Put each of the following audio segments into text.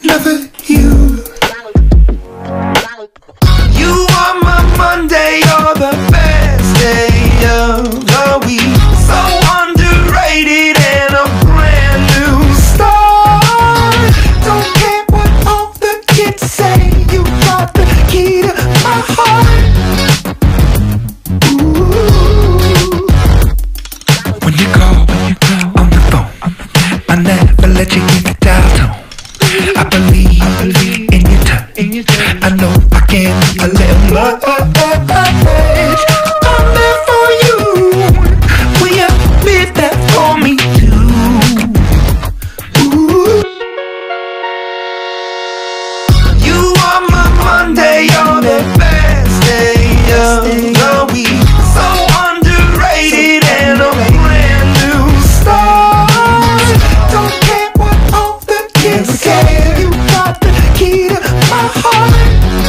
never you. You are my Monday, you're the best day of the week. So underrated and a brand new start. Don't care what all the kids say, you got the key to my heart. Ooh. When you call on the phone, I never let you get the dial tone. I believe in your touch. I know I can a little much. I'm there for you. Will you be there for me too? Ooh. You are my Monday, you're the best day of the week. So underrated and a brand new start. Don't care what all the kids say, you got the key to my heart.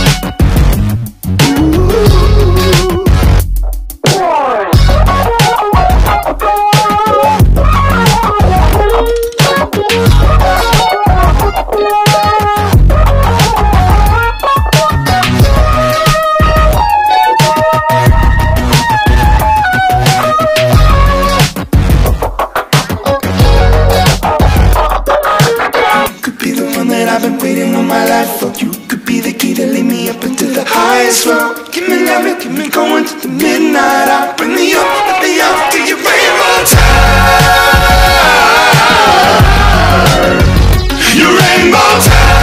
I've been waiting all my life for. You could be the key to lead me up into the highest road. Keep me loving, keep me going to the midnight hour. Bring me up, let me up to your rainbow time. Your rainbow time.